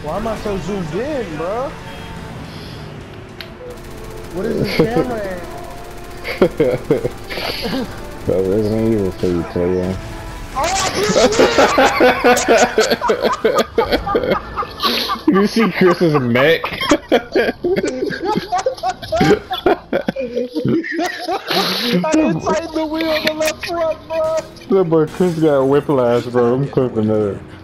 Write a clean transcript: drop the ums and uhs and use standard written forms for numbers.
Why am I so zoomed in, bro? What is this camera at? Bro, Resident Evil for you, player. You see Chris's neck? I didn't tighten the wheel on the left front, bro. That boy Chris got whiplash, bro. I'm clipping that.